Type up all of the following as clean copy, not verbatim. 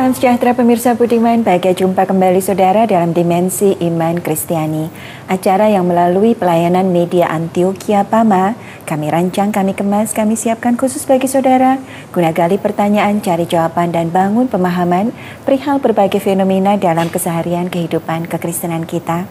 Salam sejahtera pemirsa Budiman, bahagia jumpa kembali saudara dalam Dimensi Iman Kristiani. Acara yang melalui pelayanan media Antioquia Pama, kami rancang, kami kemas, kami siapkan khusus bagi saudara, guna gali pertanyaan, cari jawaban dan bangun pemahaman perihal berbagai fenomena dalam keseharian kehidupan kekristenan kita.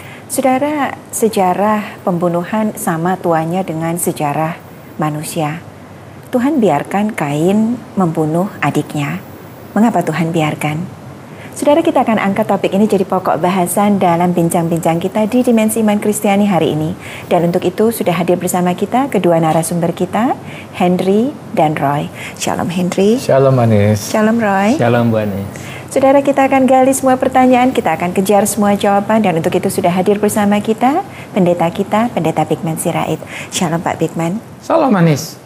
Saudara, sejarah pembunuhan sama tuanya dengan sejarah manusia. Tuhan biarkan Kain membunuh adiknya. Mengapa Tuhan biarkan? Saudara, kita akan angkat topik ini jadi pokok bahasan dalam bincang-bincang kita di Dimensi Iman Kristiani hari ini. Dan untuk itu sudah hadir bersama kita kedua narasumber kita, Henry dan Roy. Shalom Henry. Shalom Anis. Shalom Roy. Shalom Bu Anis. Saudara, kita akan gali semua pertanyaan, kita akan kejar semua jawaban, dan untuk itu sudah hadir bersama kita, Pendeta Bigman Sirait. Shalom Pak Bigman. Shalom Anis.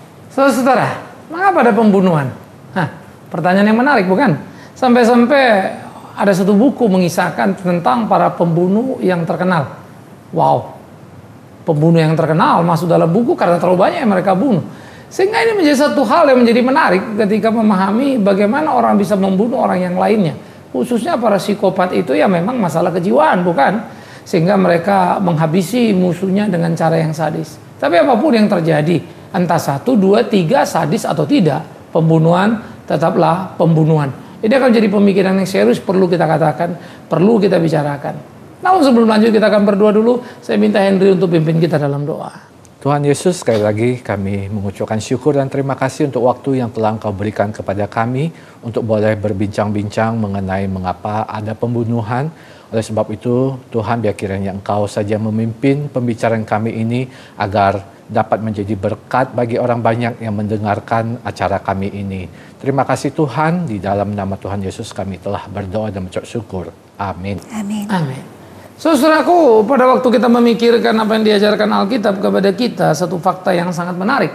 Saudara, mengapa ada pembunuhan? Pertanyaan yang menarik bukan? Sampai-sampai ada satu buku mengisahkan tentang para pembunuh yang terkenal. Wow, pembunuh yang terkenal masuk dalam buku karena terlalu banyak yang mereka bunuh. Sehingga ini menjadi satu hal yang menjadi menarik ketika memahami bagaimana orang bisa membunuh orang yang lainnya. Khususnya para psikopat itu ya memang masalah kejiwaan bukan? Sehingga mereka menghabisi musuhnya dengan cara yang sadis. Tapi apapun yang terjadi, entah 1, 2, 3 sadis atau tidak, pembunuhan tetaplah pembunuhan. Ini akan jadi pemikiran yang serius, perlu kita katakan, perlu kita bicarakan. Namun sebelum lanjut kita akan berdoa dulu. Saya minta Henry untuk pimpin kita dalam doa. Tuhan Yesus, sekali lagi kami mengucapkan syukur dan terima kasih untuk waktu yang telah Engkau berikan kepada kami untuk boleh berbincang-bincang mengenai mengapa ada pembunuhan. Oleh sebab itu, Tuhan, biar kiranya Engkau saja memimpin pembicaraan kami ini agar dapat menjadi berkat bagi orang banyak yang mendengarkan acara kami ini. Terima kasih Tuhan, di dalam nama Tuhan Yesus kami telah berdoa dan mengucap syukur. Amin. Amin. Amin. Saudaraku, pada waktu kita memikirkan apa yang diajarkan Alkitab kepada kita, satu fakta yang sangat menarik.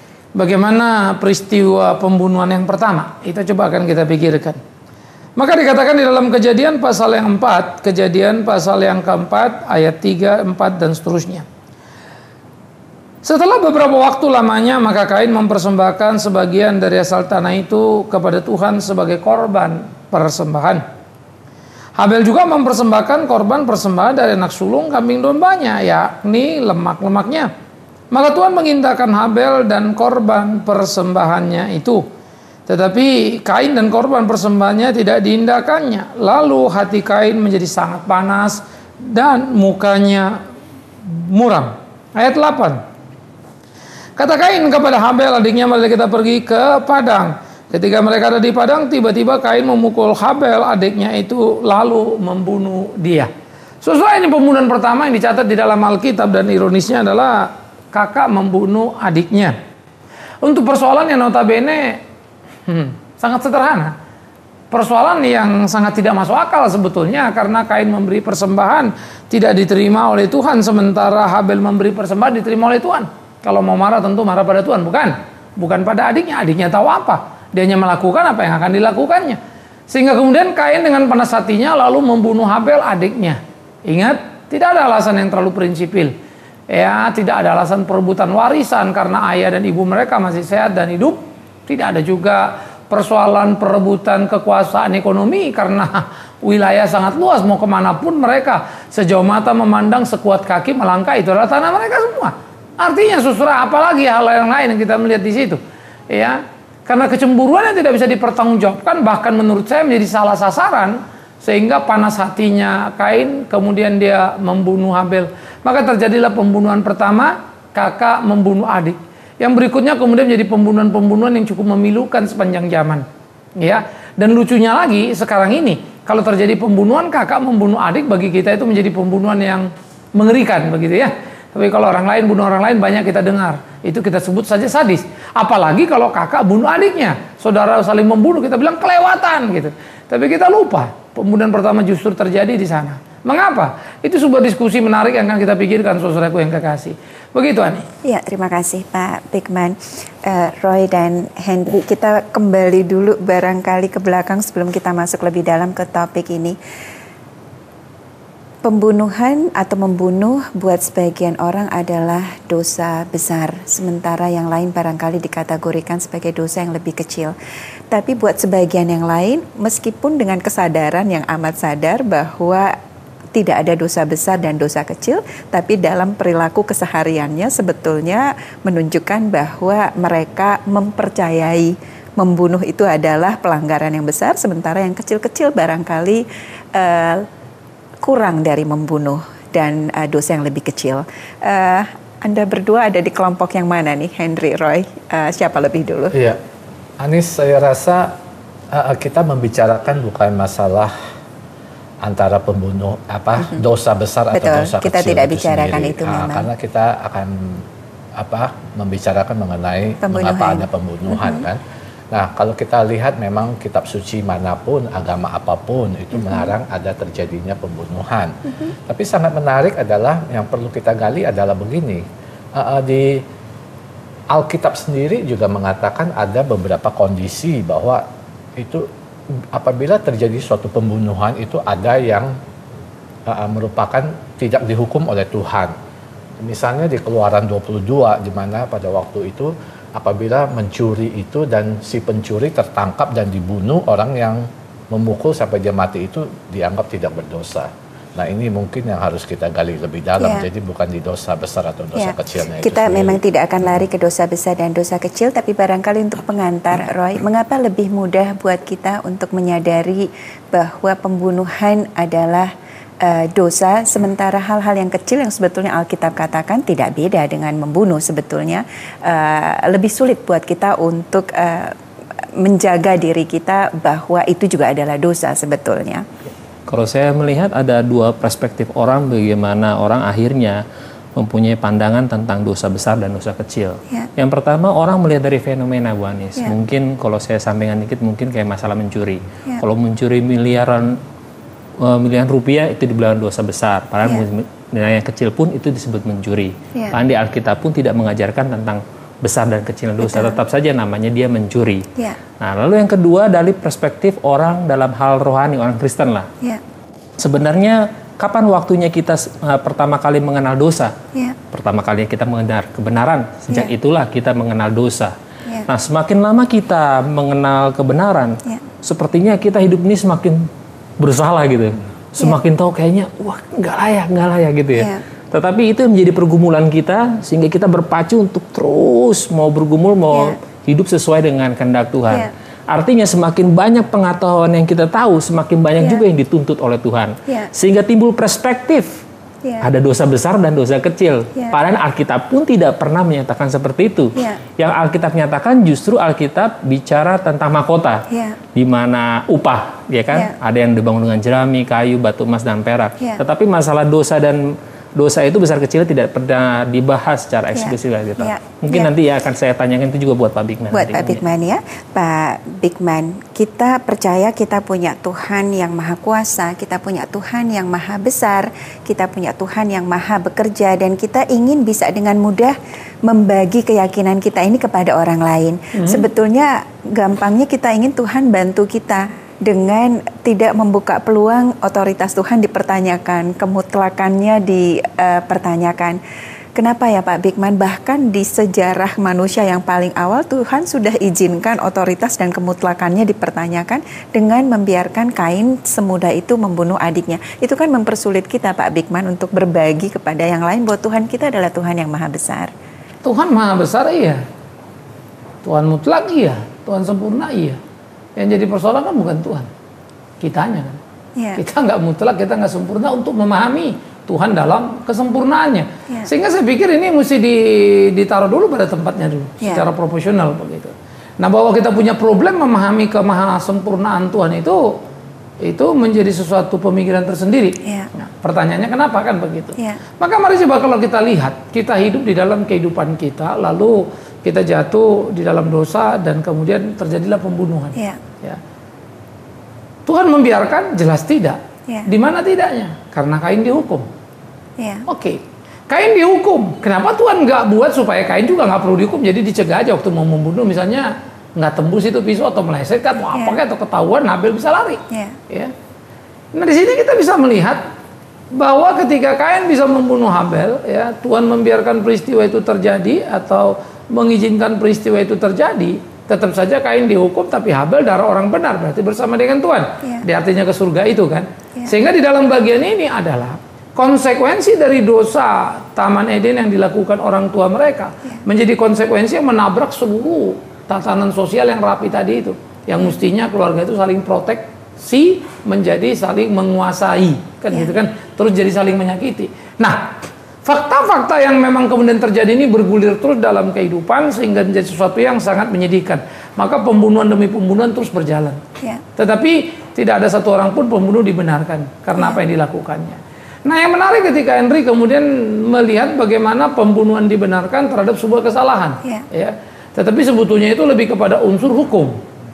Bagaimana peristiwa pembunuhan yang pertama? Itu coba akan kita pikirkan. Maka dikatakan di dalam Kejadian pasal yang 4, Kejadian pasal yang keempat, ayat 3, 4 dan seterusnya. Setelah beberapa waktu lamanya, maka Kain mempersembahkan sebagian dari hasil tanah itu kepada Tuhan sebagai korban persembahan. Habel juga mempersembahkan korban persembahan dari anak sulung kambing dombanya, yakni lemak-lemaknya. Maka Tuhan mengintakan Habel dan korban persembahannya itu. Tetapi Kain dan korban persembahannya tidak diindahkannya. Lalu hati Kain menjadi sangat panas dan mukanya muram. Ayat 8. Kata Kain kepada Habel adiknya, mari kita pergi ke padang. Ketika mereka ada di padang, tiba-tiba Kain memukul Habel adiknya itu lalu membunuh dia. Sesuai ini pembunuhan pertama yang dicatat di dalam Alkitab, dan ironisnya adalah kakak membunuh adiknya. Untuk persoalan yang notabene sangat sederhana. Persoalan yang sangat tidak masuk akal sebetulnya, karena Kain memberi persembahan tidak diterima oleh Tuhan, sementara Habel memberi persembahan diterima oleh Tuhan. Kalau mau marah tentu marah pada Tuhan, bukan pada adiknya. Adiknya tahu apa? Dia hanya melakukan apa yang akan dilakukannya. Sehingga kemudian Kain dengan panas hatinya lalu membunuh Habel adiknya. Ingat, tidak ada alasan yang terlalu prinsipil. Ya, tidak ada alasan perebutan warisan karena ayah dan ibu mereka masih sehat dan hidup. Tidak ada juga persoalan perebutan kekuasaan ekonomi karena wilayah sangat luas, mau kemanapun mereka sejauh mata memandang, sekuat kaki melangkah, itu adalah tanah mereka semua. Artinya saudara, apalagi hal yang lain yang kita melihat di situ, ya, karena kecemburuan yang tidak bisa dipertanggungjawabkan, bahkan menurut saya menjadi salah sasaran, sehingga panas hatinya Kain, kemudian dia membunuh Habel. Maka terjadilah pembunuhan pertama, kakak membunuh adik. Yang berikutnya kemudian menjadi pembunuhan-pembunuhan yang cukup memilukan sepanjang zaman, ya. Dan lucunya lagi sekarang ini, kalau terjadi pembunuhan kakak membunuh adik, bagi kita itu menjadi pembunuhan yang mengerikan, begitu ya. Tapi kalau orang lain bunuh orang lain banyak kita dengar. Itu kita sebut saja sadis. Apalagi kalau kakak bunuh adiknya. Saudara saling membunuh, kita bilang kelewatan gitu. Tapi kita lupa, pembunuhan pertama justru terjadi di sana. Mengapa? Itu sebuah diskusi menarik yang akan kita pikirkan, saudaraku yang kekasih. Begitu, Ani. Ya, terima kasih Pak Bigman. Roy dan Henry, kita kembali dulu barangkali ke belakang sebelum kita masuk lebih dalam ke topik ini. Pembunuhan atau membunuh buat sebagian orang adalah dosa besar, sementara yang lain barangkali dikategorikan sebagai dosa yang lebih kecil. Tapi buat sebagian yang lain, meskipun dengan kesadaran yang amat sadar bahwa tidak ada dosa besar dan dosa kecil, tapi dalam perilaku kesehariannya sebetulnya menunjukkan bahwa mereka mempercayai membunuh itu adalah pelanggaran yang besar, sementara yang kecil-kecil barangkali kurang dari membunuh dan dosa yang lebih kecil. Anda berdua ada di kelompok yang mana nih, Henry, Roy? Siapa lebih dulu? Iya, Anis, saya rasa kita membicarakan bukan masalah antara pembunuh dosa besar atau dosa kita kecil. Tidak bicarakan itu memang. Karena kita akan membicarakan mengenai mengapa ada pembunuhan kan. Nah, kalau kita lihat memang kitab suci manapun, agama apapun itu melarang ada terjadinya pembunuhan. Tapi sangat menarik adalah yang perlu kita gali adalah begini. Di Alkitab sendiri juga mengatakan ada beberapa kondisi bahwa itu apabila terjadi suatu pembunuhan itu ada yang merupakan tidak dihukum oleh Tuhan. Misalnya di Keluaran 22 di mana pada waktu itu apabila mencuri itu dan si pencuri tertangkap dan dibunuh, orang yang memukul sampai dia mati itu dianggap tidak berdosa. Nah, ini mungkin yang harus kita gali lebih dalam. Jadi bukan di dosa besar atau dosa kecilnya itu kita sendiri. Memang tidak akan lari ke dosa besar dan dosa kecil, tapi barangkali untuk pengantar, Roy, mengapa lebih mudah buat kita untuk menyadari bahwa pembunuhan adalah dosa, sementara hal-hal yang kecil yang sebetulnya Alkitab katakan tidak beda dengan membunuh sebetulnya lebih sulit buat kita untuk menjaga diri kita bahwa itu juga adalah dosa sebetulnya. Kalau saya melihat ada dua perspektif orang, bagaimana orang akhirnya mempunyai pandangan tentang dosa besar dan dosa kecil. Yang pertama, orang melihat dari fenomena, Bu Anis. Mungkin kalau saya sampaikan dikit, mungkin kayak masalah mencuri. Kalau mencuri miliaran rupiah itu dibilang dosa besar, padahal nilai yang kecil pun itu disebut mencuri. Bahkan di Alkitab pun tidak mengajarkan tentang besar dan kecil dosa, tetap saja namanya dia mencuri. Nah, lalu yang kedua dari perspektif orang dalam hal rohani, orang Kristen lah. Sebenarnya kapan waktunya kita pertama kali mengenal dosa? Pertama kali kita mengenal kebenaran, sejak itulah kita mengenal dosa. Nah, semakin lama kita mengenal kebenaran, sepertinya kita hidup ini semakin bersalah gitu, semakin tahu kayaknya wah nggak layak gitu ya. Tetapi itu menjadi pergumulan kita sehingga kita berpacu untuk terus mau bergumul, mau hidup sesuai dengan kehendak Tuhan. Artinya semakin banyak pengetahuan yang kita tahu, semakin banyak juga yang dituntut oleh Tuhan, sehingga timbul perspektif ada dosa besar dan dosa kecil. Padahal Alkitab pun tidak pernah menyatakan seperti itu. Yang Alkitab nyatakan justru Alkitab bicara tentang mahkota, di mana upah, ya kan? Ada yang dibangun dengan jerami, kayu, batu emas dan perak. Tetapi masalah dosa itu besar kecil tidak pernah dibahas secara eksplisit. Mungkin nanti akan saya tanyakan itu juga buat Pak Bigman. Buat Pak Bigman ya. Pak Bigman, kita percaya kita punya Tuhan yang maha kuasa, kita punya Tuhan yang maha besar, kita punya Tuhan yang maha bekerja, dan kita ingin bisa dengan mudah membagi keyakinan kita ini kepada orang lain. Sebetulnya gampangnya kita ingin Tuhan bantu kita dengan tidak membuka peluang otoritas Tuhan dipertanyakan, kemutlakannya dipertanyakan. Kenapa ya Pak Bigman? Bahkan di sejarah manusia yang paling awal Tuhan sudah izinkan otoritas dan kemutlakannya dipertanyakan dengan membiarkan Kain semudah itu membunuh adiknya. Itu kan mempersulit kita Pak Bigman untuk berbagi kepada yang lain bahwa Tuhan kita adalah Tuhan yang maha besar. Tuhan maha besar iya, Tuhan mutlak iya, Tuhan sempurna iya. Yang jadi persoalan kan bukan Tuhan, kitanya kan. Kita nggak mutlak, kita nggak sempurna untuk memahami Tuhan dalam kesempurnaannya. Sehingga saya pikir ini mesti ditaruh dulu pada tempatnya dulu, secara proporsional begitu. Nah, bahwa kita punya problem memahami kemahasempurnaan Tuhan itu menjadi sesuatu pemikiran tersendiri. Nah, pertanyaannya kenapa kan begitu? Maka mari coba kalau kita lihat, kita hidup di dalam kehidupan kita, lalu kita jatuh di dalam dosa dan kemudian terjadilah pembunuhan. Tuhan membiarkan? Jelas tidak. Di mana tidaknya? Karena Kain dihukum. Oke. Kain dihukum. Kenapa Tuhan nggak buat supaya Kain juga nggak perlu dihukum? Jadi dicegah aja waktu mau membunuh, misalnya nggak tembus itu pisau atau meleset atau apa atau ketahuan, Habel bisa lari. Nah, di sini kita bisa melihat bahwa ketika Kain bisa membunuh Habel, ya Tuhan membiarkan peristiwa itu terjadi atau mengizinkan peristiwa itu terjadi, tetap saja Kain dihukum, tapi Habel darah orang benar, berarti bersama dengan Tuhan. Dia artinya ke surga itu kan. Sehingga di dalam bagian ini adalah konsekuensi dari dosa Taman Eden yang dilakukan orang tua mereka menjadi konsekuensi yang menabrak seluruh tatanan sosial yang rapi tadi itu, yang mestinya keluarga itu saling proteksi menjadi saling menguasai kan gitu kan, terus jadi saling menyakiti. Nah, fakta-fakta yang memang kemudian terjadi ini bergulir terus dalam kehidupan sehingga menjadi sesuatu yang sangat menyedihkan. Maka pembunuhan demi pembunuhan terus berjalan. Tetapi tidak ada satu orang pun pembunuh dibenarkan karena apa yang dilakukannya. Nah, yang menarik ketika Henry kemudian melihat bagaimana pembunuhan dibenarkan terhadap sebuah kesalahan, ya. Tetapi sebetulnya itu lebih kepada unsur hukum,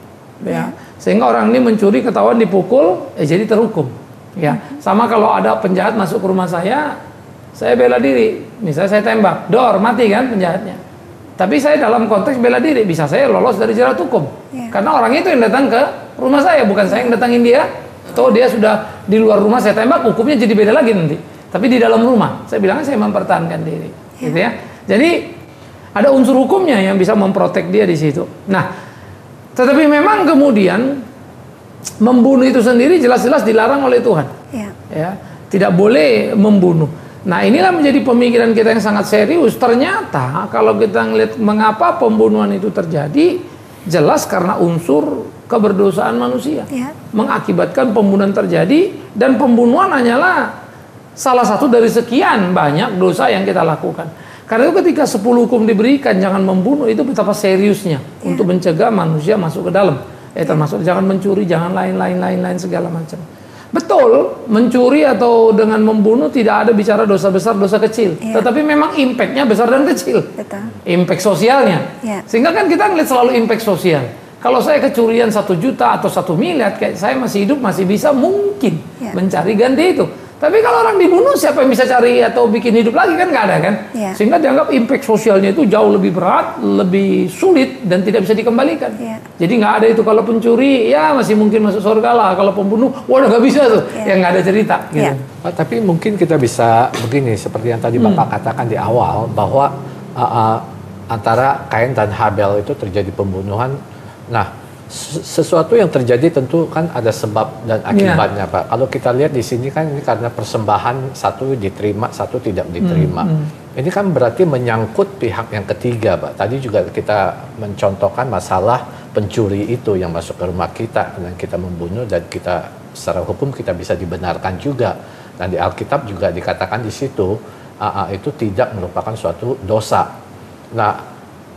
ya. Sehingga orang ini mencuri ketahuan dipukul, jadi terhukum, ya. Sama kalau ada penjahat masuk ke rumah saya bela diri, misalnya saya tembak, dor, mati kan penjahatnya. Tapi saya dalam konteks bela diri, bisa saya lolos dari jerat hukum, karena orang itu yang datang ke rumah saya, bukan saya yang datangin dia. Atau dia sudah di luar rumah saya tembak, hukumnya jadi beda lagi nanti. Tapi di dalam rumah, saya bilang saya mempertahankan diri, gitu ya. Jadi ada unsur hukumnya yang bisa memprotek dia di situ. Nah, tetapi memang kemudian membunuh itu sendiri jelas-jelas dilarang oleh Tuhan. Ya, tidak boleh membunuh. Nah, inilah menjadi pemikiran kita yang sangat serius. Ternyata kalau kita ngelihat mengapa pembunuhan itu terjadi, jelas karena unsur keberdosaan manusia mengakibatkan pembunuhan terjadi, dan pembunuhan hanyalah salah satu dari sekian banyak dosa yang kita lakukan. Karena itu ketika 10 hukum diberikan jangan membunuh, itu betapa seriusnya untuk mencegah manusia masuk ke dalam. Termasuk jangan mencuri, jangan lain segala macam. Betul, mencuri atau dengan membunuh tidak ada bicara dosa besar, dosa kecil. Tetapi memang impactnya besar dan kecil. Impact sosialnya. Sehingga kan kita ngeliat selalu impact sosial. Kalau saya kecurian 1 juta atau 1 miliar, kayak saya masih hidup, masih bisa mungkin mencari ganti itu. Tapi kalau orang dibunuh, siapa yang bisa cari atau bikin hidup lagi, kan nggak ada kan? Sehingga dianggap impact sosialnya itu jauh lebih berat, lebih sulit, dan tidak bisa dikembalikan. Jadi nggak ada itu. Kalau pencuri, ya masih mungkin masuk surga lah. Kalau pembunuh, waduh nggak bisa tuh. Ya nggak ada cerita. Gitu. Tapi mungkin kita bisa begini, seperti yang tadi Bapak katakan di awal, bahwa antara Kain dan Habel itu terjadi pembunuhan. Nah, sesuatu yang terjadi tentu kan ada sebab dan akibatnya, Pak. Kalau kita lihat di sini kan ini karena persembahan, satu diterima, satu tidak diterima. Ini kan berarti menyangkut pihak yang ketiga, Pak. Tadi juga kita mencontohkan masalah pencuri itu yang masuk ke rumah kita dan kita membunuh, dan kita secara hukum kita bisa dibenarkan juga. Dan di Alkitab juga dikatakan di situ itu tidak merupakan suatu dosa. Nah,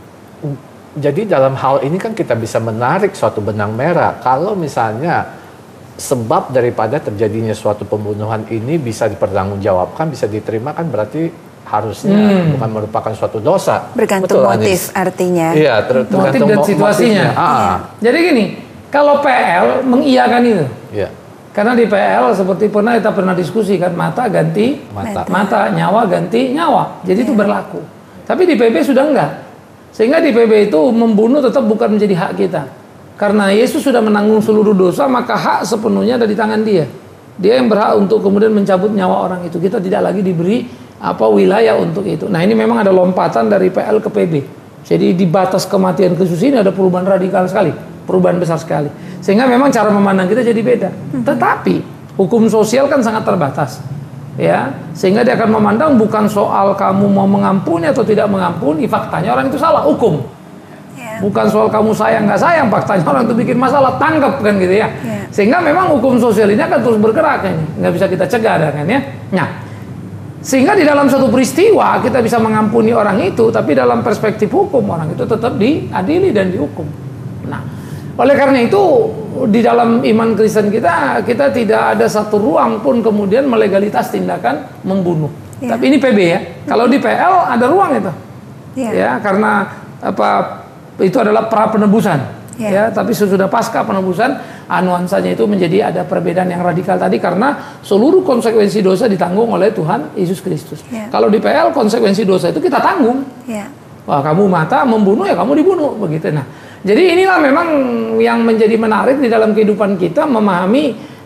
jadi dalam hal ini kan kita bisa menarik suatu benang merah. Kalau misalnya sebab daripada terjadinya suatu pembunuhan ini bisa dipertanggungjawabkan, bisa diterima, kan berarti harusnya bukan merupakan suatu dosa. Bergantung motif artinya. Iya, motif dan situasinya. Jadi gini, kalau PL mengiyakan itu. Karena di PL seperti kita pernah diskusi kan, mata ganti mata, nyawa ganti nyawa. Jadi itu berlaku. Tapi di PB sudah enggak. Sehingga di PB itu membunuh tetap bukan menjadi hak kita. Karena Yesus sudah menanggung seluruh dosa, maka hak sepenuhnya ada di tangan dia. Dia yang berhak untuk kemudian mencabut nyawa orang itu. Kita tidak lagi diberi wilayah untuk itu. Nah, ini memang ada lompatan dari PL ke PB. Jadi di batas kematian Kristus ini ada perubahan radikal sekali, perubahan besar sekali. Sehingga memang cara memandang kita jadi beda. Tetapi hukum sosial kan sangat terbatas. Ya, sehingga dia akan memandang bukan soal kamu mau mengampuni atau tidak mengampuni, faktanya orang itu salah, hukum. Bukan soal kamu sayang nggak sayang, faktanya orang itu bikin masalah, tangkap kan gitu ya. Sehingga memang hukum sosial ini akan terus bergerak, nggak bisa kita cegah kan ya. Nah, sehingga di dalam satu peristiwa kita bisa mengampuni orang itu, tapi dalam perspektif hukum orang itu tetap diadili dan dihukum. Nah, oleh karena itu di dalam iman Kristen kita tidak ada satu ruang pun kemudian melegalitas tindakan membunuh. Tapi ini PB ya. Kalau di PL ada ruang itu. Ya, karena itu adalah pra penebusan. Ya, tapi sesudah pasca penebusan, nuansanya itu menjadi ada perbedaan yang radikal tadi karena seluruh konsekuensi dosa ditanggung oleh Tuhan Yesus Kristus. Kalau di PL konsekuensi dosa itu kita tanggung. Wah, kamu mata membunuh ya kamu dibunuh begitu. Nah, jadi inilah memang yang menjadi menarik di dalam kehidupan kita memahami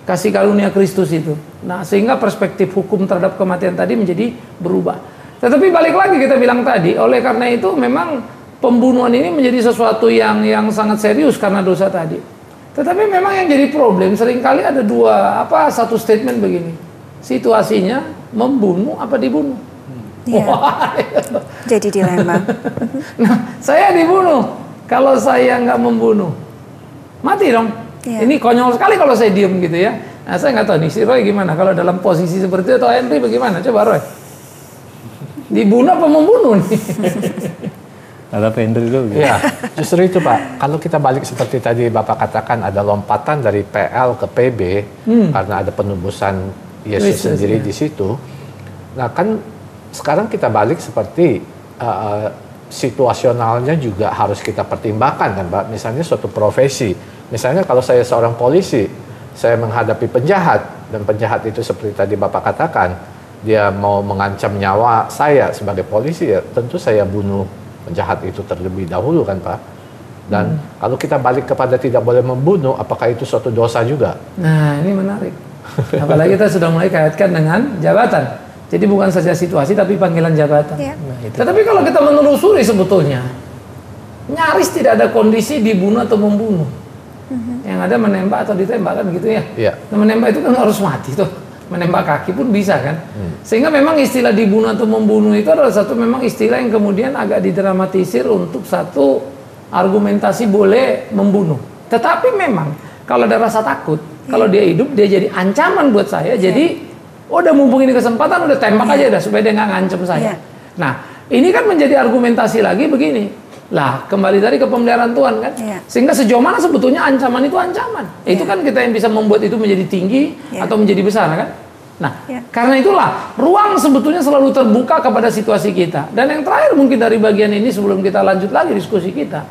kasih karunia Kristus itu. Nah, sehingga perspektif hukum terhadap kematian tadi menjadi berubah. Tetapi balik lagi kita bilang tadi, oleh karena itu memang pembunuhan ini menjadi sesuatu yang sangat serius karena dosa tadi. Tetapi memang yang jadi problem seringkali ada satu statement begini. Situasinya membunuh apa dibunuh? Ya. Jadi dilema. Nah, saya dibunuh. Kalau saya nggak membunuh, mati dong. Ya. Ini konyol sekali kalau saya diem gitu ya. Nah, saya nggak tahu nih si Roy gimana kalau dalam posisi seperti itu, atau Henry bagaimana? Coba Roy. Dibunuh apa membunuh nih? Ada Henry dulu. Ya, justru itu Pak. Kalau kita balik seperti tadi Bapak katakan ada lompatan dari PL ke PB karena ada penebusan Yesus sendiri di situ. Nah kan sekarang kita balik seperti situasionalnya juga harus kita pertimbangkan kan Pak. Misalnya suatu profesi, misalnya kalau saya seorang polisi, saya menghadapi penjahat, dan penjahat itu seperti tadi Bapak katakan, dia mau mengancam nyawa saya sebagai polisi, ya tentu saya bunuh penjahat itu terlebih dahulu kan Pak. Dan kalau kita balik kepada tidak boleh membunuh, apakah itu suatu dosa juga? Nah ini menarik. Apalagi kita sudah mulai kaitkan dengan jabatan. Jadi bukan saja situasi tapi panggilan jabatan. Ya. Nah, tetapi kalau kita menelusuri sebetulnya nyaris tidak ada kondisi dibunuh atau membunuh. Yang ada menembak atau ditembak kan gitu ya. Ya. Nah, menembak itu kan harus mati tuh. Menembak kaki pun bisa kan. Sehingga memang istilah dibunuh atau membunuh itu adalah satu memang istilah yang kemudian agak didramatisir untuk satu argumentasi boleh membunuh. Tetapi memang kalau ada rasa takut, kalau dia hidup dia jadi ancaman buat saya. Jadi udah mumpung ini kesempatan, udah tembak aja dah supaya dia nggak ngancem saya. Nah, ini kan menjadi argumentasi lagi begini. Lah, kembali tadi ke pemeliharaan Tuhan kan. Sehingga sejauh mana sebetulnya ancaman itu ancaman. Itu kan kita yang bisa membuat itu menjadi tinggi atau menjadi besar kan. Nah, karena itulah ruang sebetulnya selalu terbuka kepada situasi kita. Dan yang terakhir mungkin dari bagian ini sebelum kita lanjut lagi diskusi kita.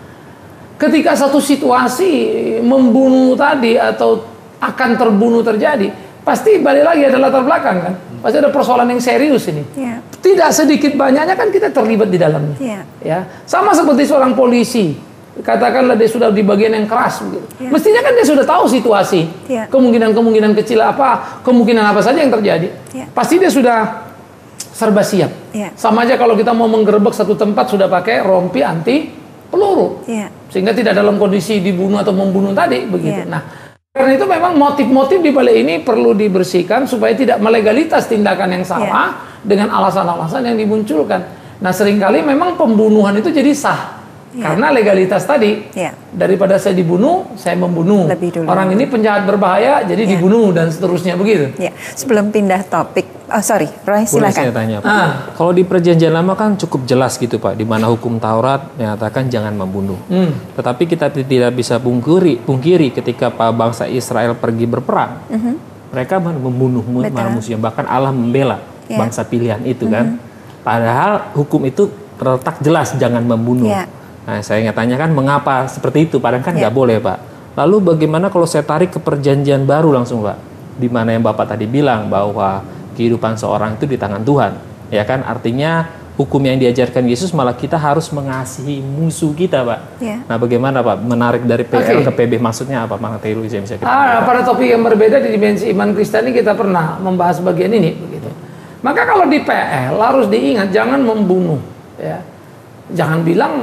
Ketika satu situasi membunuh tadi atau akan terbunuh terjadi, pasti balik lagi ada latar belakang kan. Pasti ada persoalan yang serius ini. Tidak sedikit banyaknya kan kita terlibat di dalamnya. Ya, sama seperti seorang polisi. Katakanlah dia sudah di bagian yang keras begitu. Mestinya kan dia sudah tahu situasi. Kemungkinan-kemungkinan kecil apa, kemungkinan apa saja yang terjadi. Pasti dia sudah serba siap. Sama aja kalau kita mau menggerebek satu tempat sudah pakai rompi anti peluru. Sehingga tidak dalam kondisi dibunuh atau membunuh tadi begitu. Nah, karena itu memang motif-motif di balik ini perlu dibersihkan supaya tidak melegalitas tindakan yang salah dengan alasan-alasan yang dimunculkan. Nah, seringkali memang pembunuhan itu jadi sah. Karena legalitas tadi, daripada saya dibunuh, saya membunuh. Orang ini penjahat berbahaya, jadi dibunuh dan seterusnya begitu. Sebelum pindah topik, sorry, Roy silakan. Boleh saya tanya, Pak? Kalau di Perjanjian Lama kan cukup jelas gitu Pak, di mana hukum Taurat menyatakan jangan membunuh. Tetapi kita tidak bisa pungkiri ketika bangsa Israel pergi berperang, mereka membunuh manusia, bahkan Allah membela bangsa pilihan itu kan. Padahal hukum itu terletak jelas jangan membunuh. Nah, saya tanyakan mengapa seperti itu, padahal kan nggak boleh Pak. Lalu bagaimana kalau saya tarik ke Perjanjian Baru langsung Pak, di mana yang Bapak tadi bilang bahwa kehidupan seorang itu di tangan Tuhan, ya kan? Artinya hukum yang diajarkan Yesus malah kita harus mengasihi musuh kita Pak. Nah, bagaimana Pak menarik dari PL ke PB, maksudnya apa? Mang Telu bisa kita. Pada topik yang berbeda di dimensi iman Kristiani kita pernah membahas bagian ini begitu. Maka kalau di PL harus diingat jangan membunuh, ya. Jangan bilang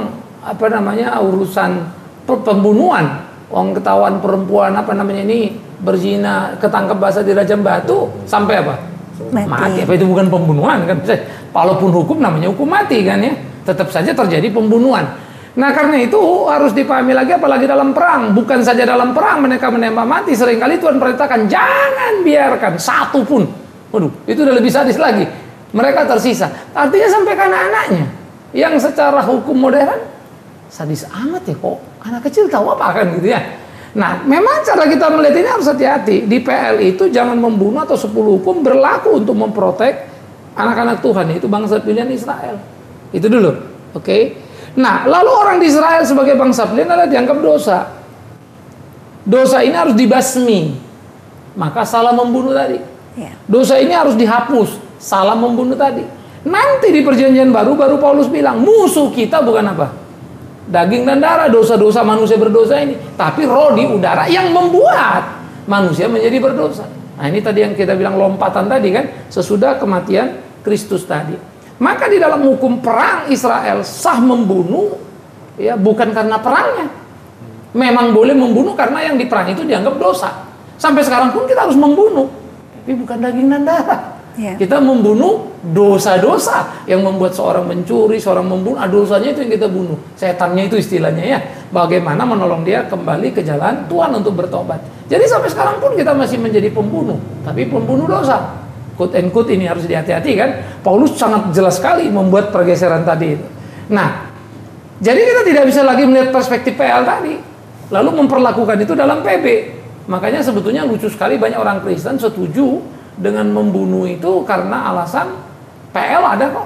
urusan pembunuhan, orang ketahuan perempuan berzina, ketangkep basah dirajam batu sampai apa? Mati. Apa itu bukan pembunuhan kan? Walaupun hukum namanya hukum mati kan ya, tetap saja terjadi pembunuhan. Nah karena itu harus dipahami lagi, apalagi dalam perang. Bukan saja dalam perang mereka menembak mati, seringkali Tuhan perintahkan jangan biarkan satu pun. Waduh, itu udah lebih sadis lagi. Mereka tersisa. Artinya sampai ke anak-anaknya yang secara hukum modern sadis amat ya, kok anak kecil tahu apa kan gitu ya. Nah, memang cara kita melihat ini harus hati-hati. Di PL itu jangan membunuh atau 10 hukum berlaku untuk memprotek anak-anak Tuhan, itu bangsa pilihan Israel. Itu dulu, oke? Nah, lalu orang di Israel sebagai bangsa pilihan adalah dianggap dosa. Dosa ini harus dibasmi. Maka salah membunuh tadi. Dosa ini harus dihapus. Salah membunuh tadi. Nanti di Perjanjian Baru Paulus bilang musuh kita bukan apa? Daging dan darah, dosa-dosa manusia berdosa ini, tapi roh di udara yang membuat manusia menjadi berdosa. Nah ini tadi yang kita bilang lompatan tadi kan, sesudah kematian Kristus tadi. Maka di dalam hukum perang Israel sah membunuh ya bukan karena perangnya. Memang boleh membunuh karena yang diperang itu dianggap dosa. Sampai sekarang pun kita harus membunuh, tapi bukan daging dan darah. Kita membunuh dosa-dosa yang membuat seorang mencuri, seorang membunuh, dosanya itu yang kita bunuh. Setannya itu istilahnya ya. Bagaimana menolong dia kembali ke jalan Tuhan untuk bertobat. Jadi sampai sekarang pun kita masih menjadi pembunuh, tapi pembunuh dosa. Quote and quote ini harus dihati-hati kan. Paulus sangat jelas sekali membuat pergeseran tadi itu. Nah, jadi kita tidak bisa lagi melihat perspektif PL tadi, lalu memperlakukan itu dalam PB. Makanya sebetulnya lucu sekali banyak orang Kristen setuju dengan membunuh itu karena alasan PL ada kok.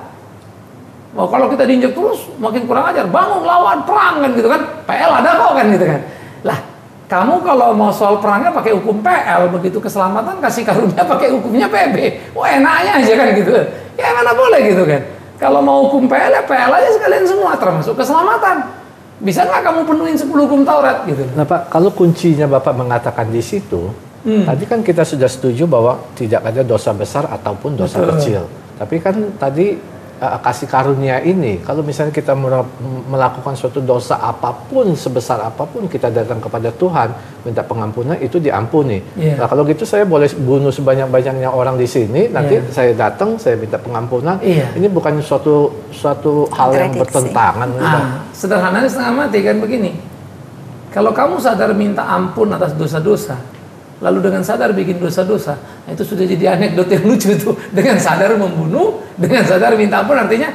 Oh, kalau kita diinjak terus makin kurang ajar, bangun lawan perang kan gitu kan. PL ada kok kan gitu kan. Lah, kamu kalau mau soal perangnya pakai hukum PL, begitu keselamatan kasih karunia pakai hukumnya PB. Wah, enaknya aja kan gitu. Ya mana boleh gitu kan. Kalau mau hukum PL ya PL aja sekalian semua termasuk keselamatan. Bisa nggak kamu penuhin 10 hukum Taurat gitu. Nah Pak, kalau kuncinya Bapak mengatakan di situ, tadi kan kita sudah setuju bahwa tidak ada dosa besar ataupun dosa kecil. Tapi kan tadi kasih karunia ini, kalau misalnya kita melakukan suatu dosa apapun, sebesar apapun, kita datang kepada Tuhan minta pengampunan, itu diampuni. Nah kalau gitu saya boleh bunuh sebanyak-banyaknya orang di sini, nanti saya datang, saya minta pengampunan. Ini bukan suatu hal yang bertentangan. Sederhananya setengah mati kan begini. Kalau kamu sadar minta ampun atas dosa-dosa, lalu dengan sadar bikin dosa-dosa, nah itu sudah jadi anekdot yang lucu tuh. Dengan sadar membunuh, dengan sadar minta ampun, artinya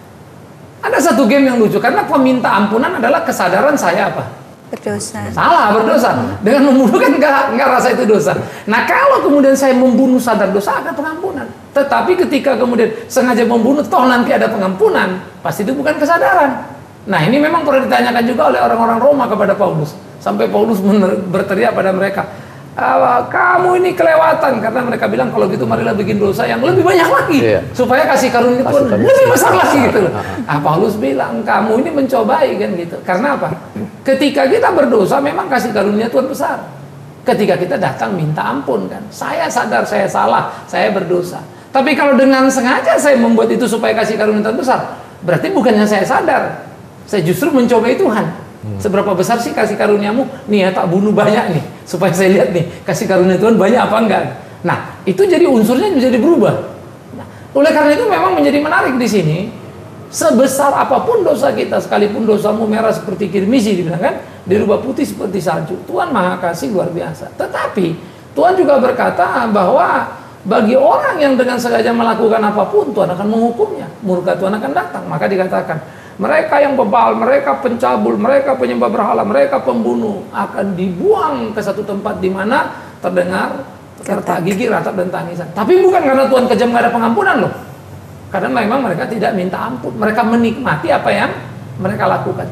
ada satu game yang lucu. Karena peminta ampunan adalah kesadaran saya apa? Berdosa. Salah, berdosa. Dengan membunuh kan nggak rasa itu dosa. Nah kalau kemudian saya membunuh sadar dosa, ada pengampunan. Tetapi ketika kemudian sengaja membunuh, toh nanti ada pengampunan, pasti itu bukan kesadaran. Nah ini memang pernah ditanyakan juga oleh orang-orang Roma kepada Paulus. Sampai Paulus berteriak pada mereka, kamu ini kelewatan, karena mereka bilang kalau gitu marilah bikin dosa yang lebih banyak lagi supaya kasih karunia Tuhan lebih besar lagi gitu. Paulus bilang kamu ini mencobai kan gitu. Karena apa? Ketika kita berdosa memang kasih karunia Tuhan besar. Ketika kita datang minta ampun kan, saya sadar saya salah, saya berdosa. Tapi kalau dengan sengaja saya membuat itu supaya kasih karunia Tuhan besar, berarti bukannya saya sadar, saya justru mencobai Tuhan. Seberapa besar sih kasih karuniamu? Nih ya tak bunuh banyak nih, supaya saya lihat nih kasih karunia Tuhan banyak apa enggak. Nah itu jadi unsurnya menjadi berubah. Nah, oleh karena itu memang menjadi menarik di sini. Sebesar apapun dosa kita, sekalipun dosamu merah seperti kirmisi dibilang kan, dirubah putih seperti salju. Tuhan maha kasih luar biasa. Tetapi Tuhan juga berkata bahwa bagi orang yang dengan sengaja melakukan apapun, Tuhan akan menghukumnya. Murka Tuhan akan datang. Maka dikatakan, mereka yang bebal, mereka pencabul, mereka penyembah berhala, mereka pembunuh akan dibuang ke satu tempat di mana terdengar gertak gigi, ratap dan tangisan. Tapi bukan karena Tuhan kejam gak ada pengampunan loh. Karena memang mereka tidak minta ampun. Mereka menikmati apa yang mereka lakukan.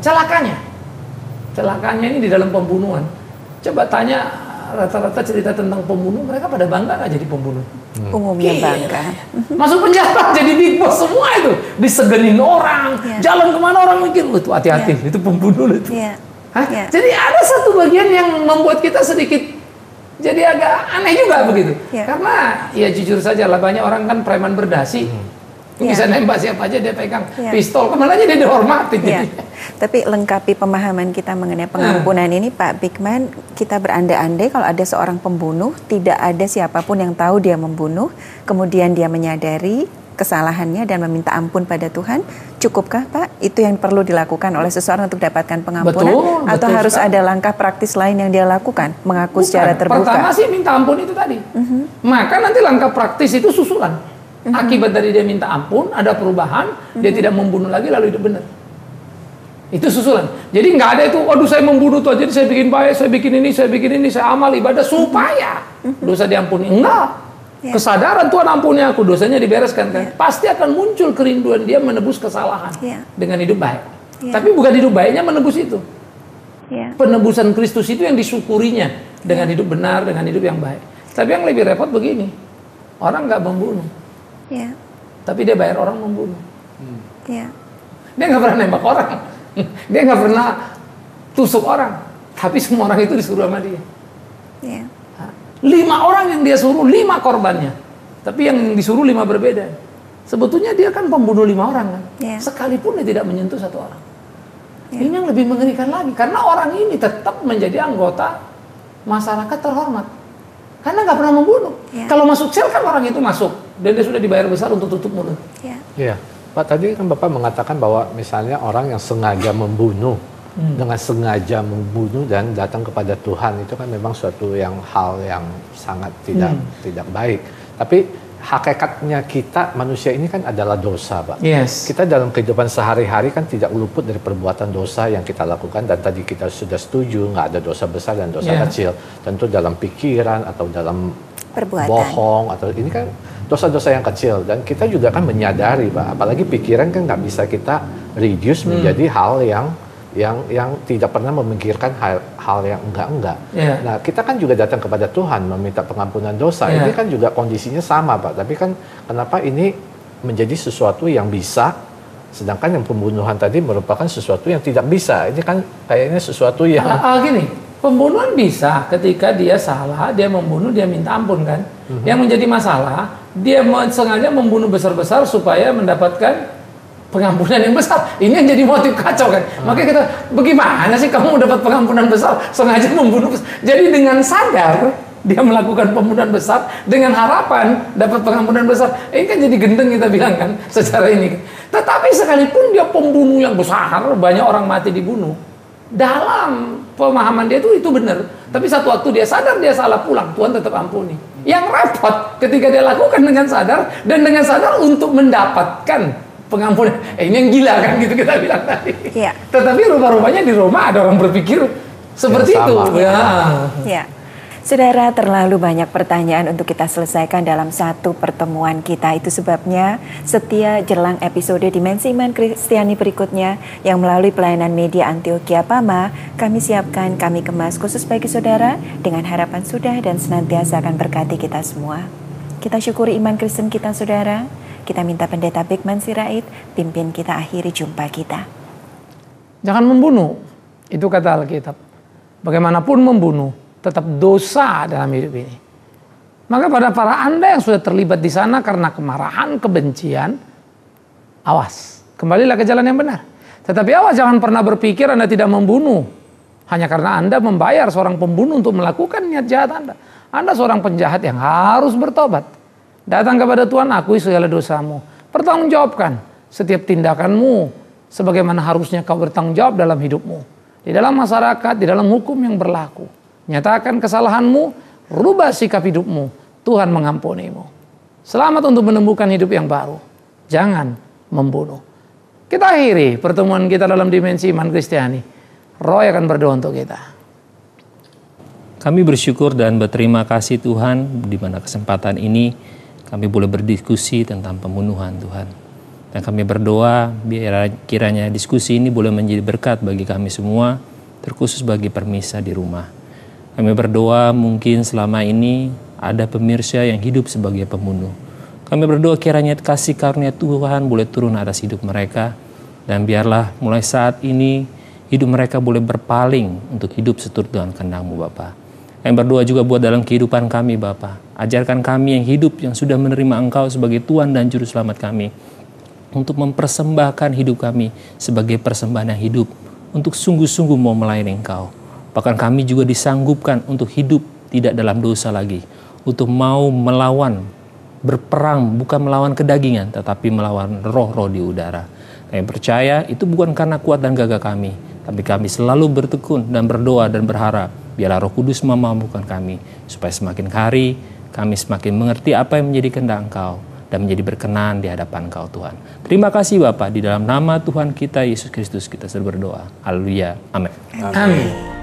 Celakanya ini di dalam pembunuhan. Coba tanya rata-rata cerita tentang pembunuh, mereka pada bangga gak jadi pembunuh? Umumnya bangga. Masuk penjara jadi big boss semua itu, disegenin orang, jalan kemana orang mikir, itu hati-hati, itu pembunuh itu. Jadi ada satu bagian yang membuat kita sedikit jadi agak aneh juga begitu. Karena ya jujur saja lah, banyak orang kan preman berdasi, bisa nembak siapa aja dia pegang pistol, kemana aja dia dihormati. Tapi lengkapi pemahaman kita mengenai pengampunan ini Pak Bigman, kita berandai-andai kalau ada seorang pembunuh, tidak ada siapapun yang tahu dia membunuh, kemudian dia menyadari kesalahannya dan meminta ampun pada Tuhan, cukupkah Pak? Itu yang perlu dilakukan oleh seseorang untuk dapatkan pengampunan? Atau harus ada langkah praktis lain yang dia lakukan? Mengaku secara terbuka? Pertama sih minta ampun itu tadi. Maka nanti langkah praktis itu susulan. Akibat dari dia minta ampun, ada perubahan, dia tidak membunuh lagi lalu hidup benar. Itu susulan. Jadi nggak ada itu, waduh saya membunuh tuh, jadi saya bikin baik, saya bikin ini, saya amal ibadah supaya dosa diampuni. Enggak. Kesadaran Tuhan ampuni aku, dosanya dibereskan kan. Pasti akan muncul kerinduan dia menebus kesalahan dengan hidup baik. Tapi bukan hidup baiknya menebus itu. Penebusan Kristus itu yang disyukurinya dengan hidup benar, dengan hidup yang baik. Tapi yang lebih repot begini, orang nggak membunuh. Tapi dia bayar orang membunuh. Dia nggak pernah nembak orang, dia nggak pernah tusuk orang, tapi semua orang itu disuruh sama dia. 5 orang yang dia suruh, 5 korbannya. Tapi yang disuruh 5 berbeda. Sebetulnya dia kan pembunuh 5 orang kan. Sekalipun dia tidak menyentuh 1 orang. Ini yang lebih mengerikan lagi. Karena orang ini tetap menjadi anggota masyarakat terhormat. Karena nggak pernah membunuh. Kalau masuk sel kan orang itu masuk. Dan dia sudah dibayar besar untuk tutup mulut. Iya. Pak, tadi kan Bapak mengatakan bahwa misalnya orang yang sengaja membunuh, dengan sengaja membunuh dan datang kepada Tuhan, itu kan memang suatu hal yang sangat tidak baik. Tapi hakikatnya kita manusia ini kan adalah dosa, Pak. Kita dalam kehidupan sehari-hari kan tidak luput dari perbuatan dosa yang kita lakukan, dan tadi kita sudah setuju nggak ada dosa besar dan dosa kecil. Tentu dalam pikiran atau dalam perbuatan, bohong atau ini kan dosa-dosa yang kecil, dan kita juga kan menyadari, Pak. Apalagi pikiran kan nggak bisa kita reduce menjadi hal yang tidak pernah memikirkan hal yang enggak. Nah, kita kan juga datang kepada Tuhan meminta pengampunan dosa. Ini kan juga kondisinya sama, Pak. Tapi kan kenapa ini menjadi sesuatu yang bisa, sedangkan yang pembunuhan tadi merupakan sesuatu yang tidak bisa. Ini kan kayaknya sesuatu yang gini, pembunuhan bisa ketika dia salah, dia membunuh, dia minta ampun kan. Yang menjadi masalah, dia sengaja membunuh besar-besar supaya mendapatkan pengampunan yang besar. Ini yang jadi motif kacau kan. Makanya kita, bagaimana sih kamu dapat pengampunan besar sengaja membunuh besar? Jadi dengan sadar dia melakukan pembunuhan besar dengan harapan dapat pengampunan besar. Ini kan jadi gendeng kita bilang kan secara ini. Tetapi sekalipun dia pembunuh yang besar, banyak orang mati dibunuh, dalam pemahaman dia itu benar. Tapi satu waktu dia sadar dia salah pulang, Tuhan tetap ampuni. Yang repot ketika dia lakukan dengan sadar dan dengan sadar untuk mendapatkan pengampunan. Ini yang gila kan gitu kita bilang tadi. Tetapi rupa-rupanya di Roma ada orang berpikir seperti itu. Saudara, terlalu banyak pertanyaan untuk kita selesaikan dalam satu pertemuan kita. Itu sebabnya setia jelang episode Dimensi Iman Kristiani berikutnya yang melalui pelayanan media Antioquia Pama kami siapkan, kami kemas khusus bagi saudara dengan harapan sudah dan senantiasa akan berkati kita semua. Kita syukuri iman Kristen kita, saudara. Kita minta Pendeta Bigman Sirait pimpin kita akhiri jumpa kita. Jangan membunuh, itu kata Alkitab. Bagaimanapun membunuh, tetap dosa dalam hidup ini. Maka pada para Anda yang sudah terlibat di sana karena kemarahan, kebencian, awas, kembalilah ke jalan yang benar. Tetapi awas, jangan pernah berpikir Anda tidak membunuh hanya karena Anda membayar seorang pembunuh untuk melakukan niat jahat Anda. Anda seorang penjahat yang harus bertobat. Datang kepada Tuhan, akui segala dosamu. Pertanggungjawabkan setiap tindakanmu sebagaimana harusnya kau bertanggung jawab dalam hidupmu. Di dalam masyarakat, di dalam hukum yang berlaku. Nyatakan kesalahanmu, rubah sikap hidupmu. Tuhan mengampunimu. Selamat untuk menemukan hidup yang baru. Jangan membunuh. Kita akhiri pertemuan kita dalam Dimensi Iman Kristiani. Roy akan berdoa untuk kita. Kami bersyukur dan berterima kasih Tuhan di mana kesempatan ini kami boleh berdiskusi tentang pembunuhan Tuhan. Dan kami berdoa biar kiranya diskusi ini boleh menjadi berkat bagi kami semua, terkhusus bagi permisa di rumah. Kami berdoa mungkin selama ini ada pemirsa yang hidup sebagai pembunuh. Kami berdoa kiranya kasih karunia Tuhan boleh turun atas hidup mereka. Dan biarlah mulai saat ini hidup mereka boleh berpaling untuk hidup seturut dengan kehendak-Mu Bapa. Kami berdoa juga buat dalam kehidupan kami Bapa. Ajarkan kami yang hidup yang sudah menerima Engkau sebagai Tuhan dan Juru Selamat kami. Untuk mempersembahkan hidup kami sebagai persembahan yang hidup. Untuk sungguh-sungguh mau melayani Engkau. Bahkan kami juga disanggupkan untuk hidup tidak dalam dosa lagi. Untuk mau melawan, berperang bukan melawan kedagingan. Tetapi melawan roh-roh di udara. Kami percaya itu bukan karena kuat dan gagah kami. Tapi kami selalu bertekun dan berdoa dan berharap. Biarlah Roh Kudus memampukan kami. Supaya semakin hari kami semakin mengerti apa yang menjadi kehendak Engkau. Dan menjadi berkenan di hadapan Engkau Tuhan. Terima kasih Bapa, di dalam nama Tuhan kita Yesus Kristus kita berdoa. Haleluya. Amin. Amin.